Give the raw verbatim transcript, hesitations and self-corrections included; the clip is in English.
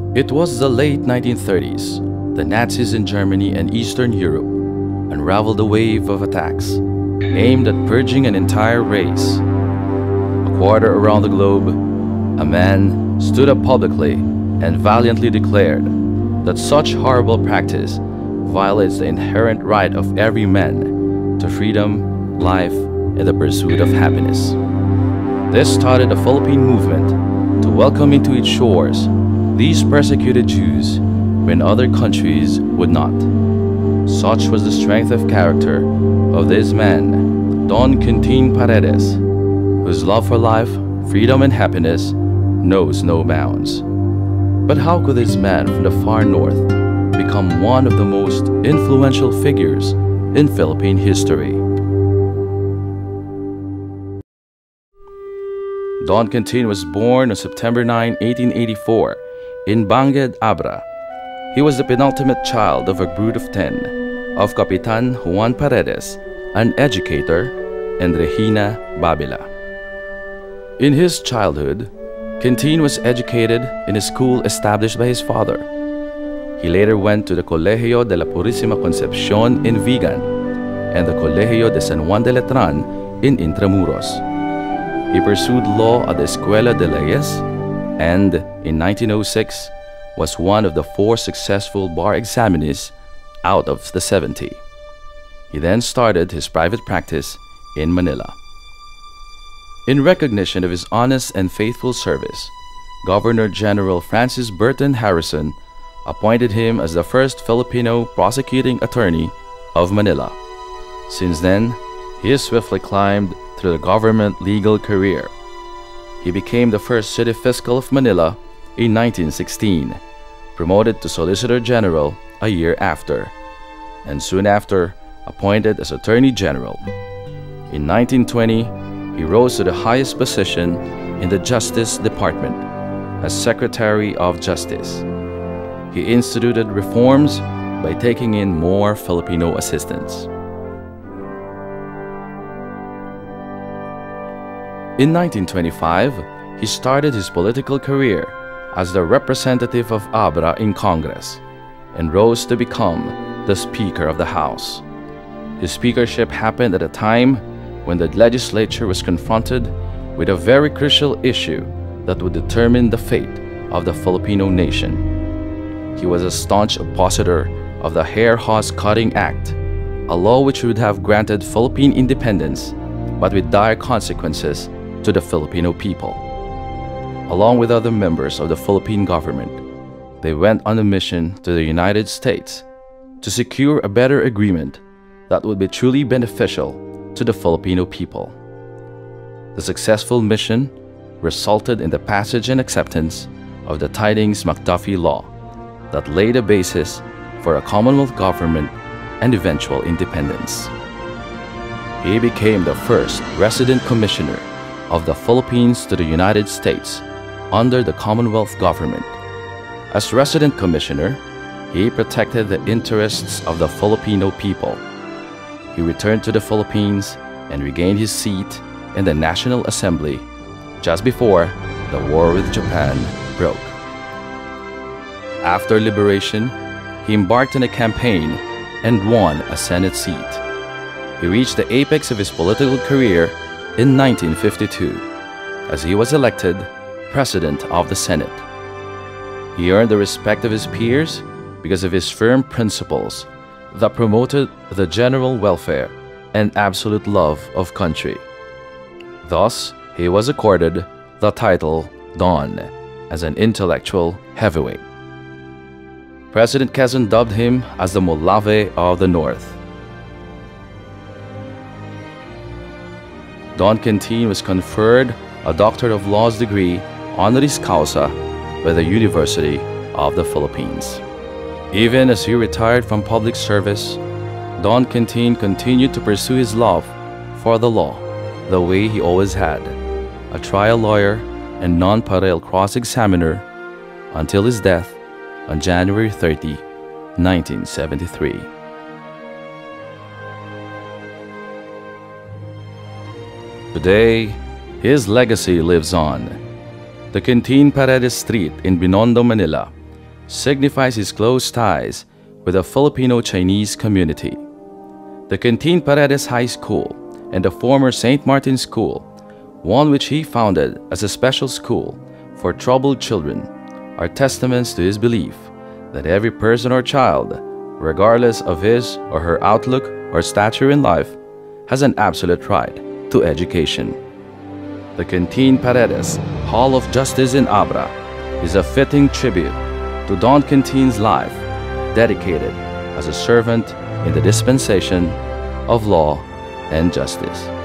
It was the late nineteen thirties. The Nazis in Germany and Eastern Europe unraveled a wave of attacks aimed at purging an entire race. A quarter around the globe, a man stood up publicly and valiantly declared that such horrible practice violates the inherent right of every man to freedom, life, and the pursuit of happiness. This started a Philippine movement to welcome into its shores these persecuted Jews when other countries would not. Such was the strength of character of this man, Don Quintín Paredes, whose love for life, freedom, and happiness knows no bounds. But how could this man from the far north become one of the most influential figures in Philippine history? Don Quintín was born on September ninth, eighteen eighty-four in Bangued, Abra. He was the penultimate child of a brood of ten of Capitan Juan Paredes, an educator, and Regine Babila. In his childhood, Quintín was educated in a school established by his father. He later went to the Colegio de la Purísima Concepción in Vigan and the Colegio de San Juan de Letran in Intramuros. He pursued law at the Escuela de Leyes and, in nineteen oh six, was one of the four successful bar examinees out of the seventy. He then started his private practice in Manila. In recognition of his honest and faithful service, Governor General Francis Burton Harrison appointed him as the first Filipino prosecuting attorney of Manila. Since then, he has swiftly climbed through the government legal career. He became the first city fiscal of Manila in nineteen sixteen, promoted to Solicitor General a year after, and soon after appointed as Attorney General. In nineteen twenty, he rose to the highest position in the Justice Department as Secretary of Justice. He instituted reforms by taking in more Filipino assistants. In nineteen twenty-five, he started his political career as the representative of Abra in Congress and rose to become the Speaker of the House. His speakership happened at a time when the legislature was confronted with a very crucial issue that would determine the fate of the Filipino nation. He was a staunch oppositor of the Hair Horse Cutting Act, a law which would have granted Philippine independence but with dire consequences to the Filipino people. Along with other members of the Philippine government, they went on a mission to the United States to secure a better agreement that would be truly beneficial to the Filipino people. The successful mission resulted in the passage and acceptance of the Tidings-McDuffie Law that laid a basis for a Commonwealth government and eventual independence. He became the first resident commissioner of the Philippines to the United States under the Commonwealth government. As resident commissioner, he protected the interests of the Filipino people. He returned to the Philippines and regained his seat in the National Assembly just before the war with Japan broke. After liberation, he embarked on a campaign and won a Senate seat. He reached the apex of his political career in nineteen fifty-two, as he was elected President of the Senate. He earned the respect of his peers because of his firm principles that promoted the general welfare and absolute love of country. Thus, he was accorded the title Don as an intellectual heavyweight. President Quezon dubbed him as the Molave of the North. Don Quintín was conferred a Doctor of Laws degree honoris causa by the University of the Philippines. Even as he retired from public service, Don Quintín continued to pursue his love for the law the way he always had, a trial lawyer and non-parole cross-examiner until his death on January thirtieth, nineteen seventy-three. Today, his legacy lives on. The Quintín Paredes Street in Binondo, Manila signifies his close ties with the Filipino-Chinese community. The Quintín Paredes High School and the former Saint Martin School, one which he founded as a special school for troubled children, are testaments to his belief that every person or child, regardless of his or her outlook or stature in life, has an absolute right to education. The Quintín Paredes Hall of Justice in Abra is a fitting tribute to Don Quintín's life, dedicated as a servant in the dispensation of law and justice.